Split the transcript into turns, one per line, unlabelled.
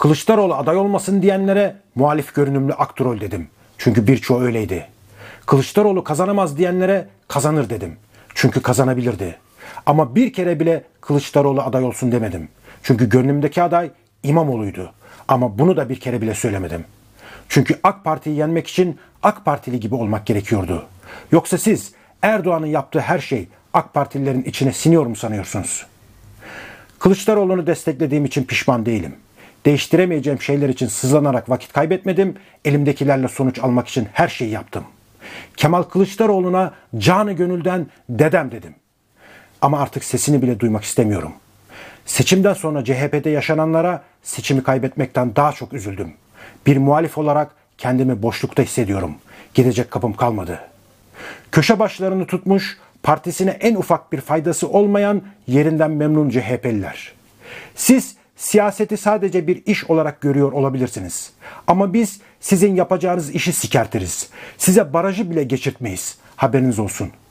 Kılıçdaroğlu aday olmasın diyenlere muhalif görünümlü aktrol dedim. Çünkü birçoğu öyleydi. Kılıçdaroğlu kazanamaz diyenlere kazanır dedim. Çünkü kazanabilirdi. Ama bir kere bile Kılıçdaroğlu aday olsun demedim. Çünkü gönlümdeki aday İmamoğlu'ydu. Ama bunu da bir kere bile söylemedim. Çünkü AK Parti'yi yenmek için AK Partili gibi olmak gerekiyordu. Yoksa siz Erdoğan'ın yaptığı her şey AK Partililerin içine siniyor mu sanıyorsunuz? Kılıçdaroğlu'nu desteklediğim için pişman değilim. Değiştiremeyeceğim şeyler için sızlanarak vakit kaybetmedim. Elimdekilerle sonuç almak için her şeyi yaptım. Kemal Kılıçdaroğlu'na canı gönülden dedem dedim. Ama artık sesini bile duymak istemiyorum. Seçimden sonra CHP'de yaşananlara seçimi kaybetmekten daha çok üzüldüm. Bir muhalif olarak kendimi boşlukta hissediyorum. Gidecek kapım kalmadı. Köşe başlarını tutmuş, partisine en ufak bir faydası olmayan yerinden memnun CHP'liler. Siz siyaseti sadece bir iş olarak görüyor olabilirsiniz. Ama biz sizin yapacağınız işi sikertiriz. Size barajı bile geçirtmeyiz. Haberiniz olsun.